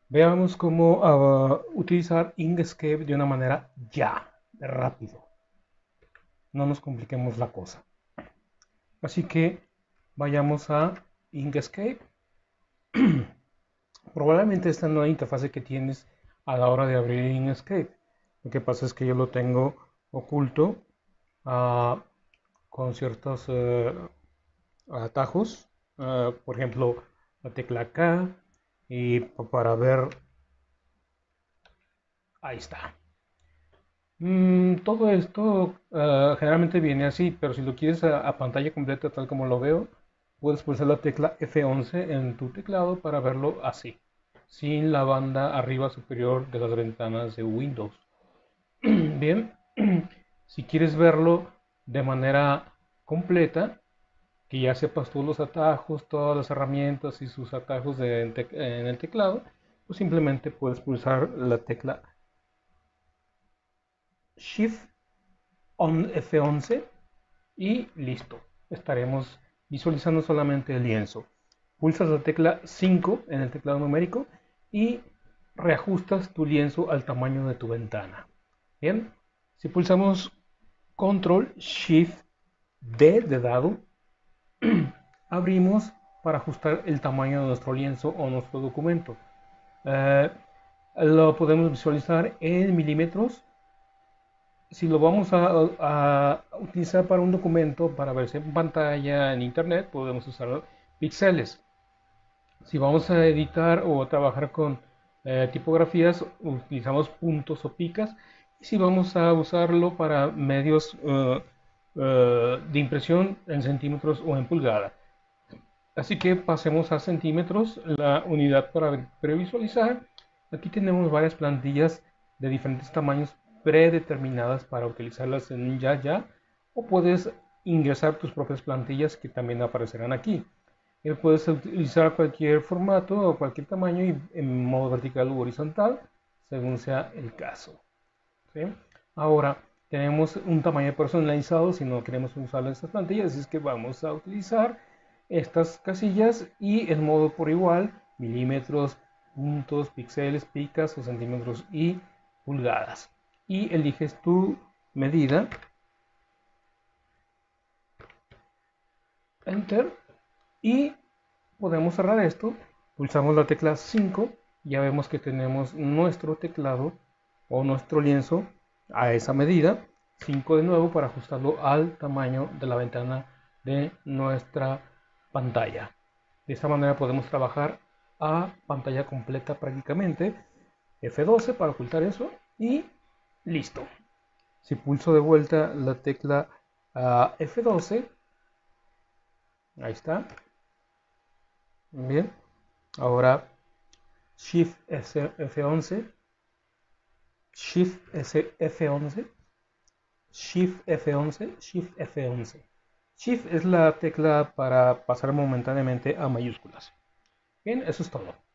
Veamos cómo utilizar Inkscape de una manera rápido. No nos compliquemos la cosa. Así que vayamos a Inkscape. Probablemente esta no es la interfase que tienes a la hora de abrir Inkscape. Lo que pasa es que yo lo tengo oculto ah, con ciertos atajos. Por ejemplo, la tecla K. Y para ver, ahí está. Todo esto generalmente viene así, pero si lo quieres a pantalla completa tal como lo veo, puedes pulsar la tecla F11 en tu teclado para verlo así, sin la banda arriba superior de las ventanas de Windows. Bien, si quieres verlo de manera completa, que ya sepas todos los atajos, todas las herramientas y sus atajos en el teclado, pues simplemente puedes pulsar la tecla Shift F11 y listo. Estaremos visualizando solamente el lienzo. Pulsas la tecla 5 en el teclado numérico y reajustas tu lienzo al tamaño de tu ventana. Bien, si pulsamos Control Shift D de dado, abrimos para ajustar el tamaño de nuestro lienzo o nuestro documento. Eh, lo podemos visualizar en milímetros. Si lo vamos a utilizar para un documento, para verse en pantalla, en internet, podemos usar píxeles. Si vamos a editar o a trabajar con tipografías, utilizamos puntos o picas. Y si vamos a usarlo para medios de impresión en centímetros o en pulgada. Así que pasemos a centímetros, la unidad para previsualizar. Aquí tenemos varias plantillas de diferentes tamaños predeterminadas para utilizarlas en un ya o puedes ingresar tus propias plantillas que también aparecerán aquí. Puedes utilizar cualquier formato o cualquier tamaño y en modo vertical u horizontal según sea el caso. ¿Sí? Ahora tenemos un tamaño personalizado si no queremos usar estas plantillas, así es que vamos a utilizar estas casillas y el modo por igual, milímetros, puntos, píxeles, picas o centímetros y pulgadas. Y eliges tu medida, enter, y podemos cerrar esto. Pulsamos la tecla 5, ya vemos que tenemos nuestro teclado o nuestro lienzo a esa medida. 5 de nuevo para ajustarlo al tamaño de la ventana de nuestra pantalla. De esta manera podemos trabajar a pantalla completa prácticamente. F12 para ocultar eso y listo. Si pulso de vuelta la tecla F12, ahí está. Bien, ahora Shift F11, Shift F11, Shift F11, Shift F11. Shift es la tecla para pasar momentáneamente a mayúsculas. Bien, eso es todo.